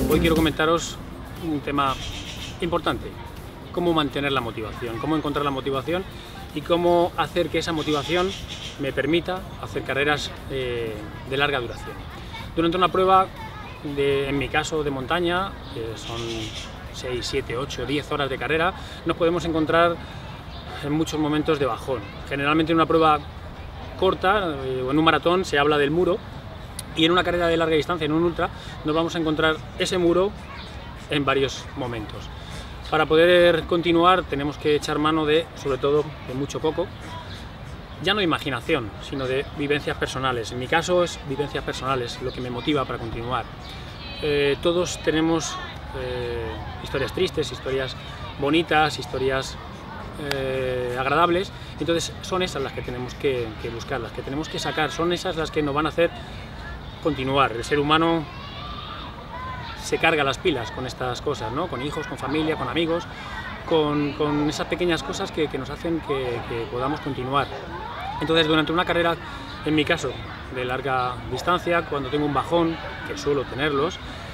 Hoy quiero comentaros un tema importante: cómo mantener la motivación, cómo encontrar la motivación y cómo hacer que esa motivación me permita hacer carreras de larga duración. Durante una prueba, en mi caso de montaña, que son 6, 7, 8, 10 horas de carrera, nos podemos encontrar en muchos momentos de bajón. Generalmente en una prueba corta o en un maratón se habla del muro, y en una carrera de larga distancia, en un ultra, nos vamos a encontrar ese muro en varios momentos. Para poder continuar tenemos que echar mano de, sobre todo, de mucho coco, ya no de imaginación, sino de vivencias personales. En mi caso es vivencias personales lo que me motiva para continuar. Todos tenemos historias tristes, historias bonitas, historias agradables, entonces son esas las que tenemos que buscar, las que tenemos que sacar, son esas las que nos van a hacer continuar. El ser humano se carga las pilas con estas cosas, ¿no? Con hijos, con familia, con amigos, con esas pequeñas cosas que nos hacen que podamos continuar. Entonces, durante una carrera, en mi caso, de larga distancia, cuando tengo un bajón, que suelo tenerlos,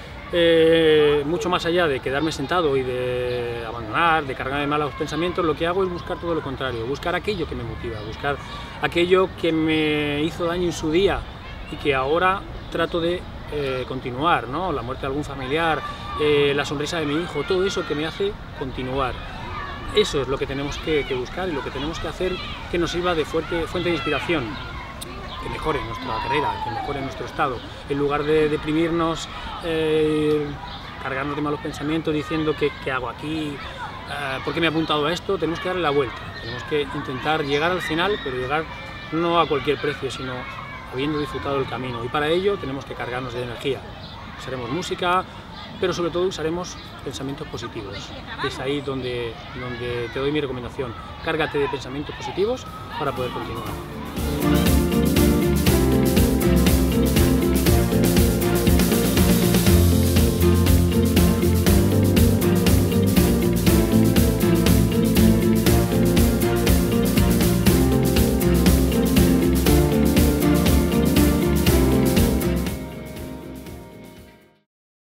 mucho más allá de quedarme sentado y de abandonar, de cargarme malos pensamientos, lo que hago es buscar todo lo contrario, buscar aquello que me motiva, buscar aquello que me hizo daño en su día y que ahora trato de continuar, ¿no? La muerte de algún familiar, la sonrisa de mi hijo, todo eso que me hace continuar. Eso es lo que tenemos que buscar y lo que tenemos que hacer que nos sirva de fuente de inspiración, que mejore nuestra carrera, que mejore nuestro estado, en lugar de deprimirnos, cargarnos de malos pensamientos diciendo qué hago aquí, por qué me he apuntado a esto. Tenemos que darle la vuelta, tenemos que intentar llegar al final, pero llegar no a cualquier precio, sino habiendo disfrutado el camino, y para ello tenemos que cargarnos de energía. Usaremos música, pero sobre todo usaremos pensamientos positivos. Es ahí donde te doy mi recomendación: cárgate de pensamientos positivos para poder continuar.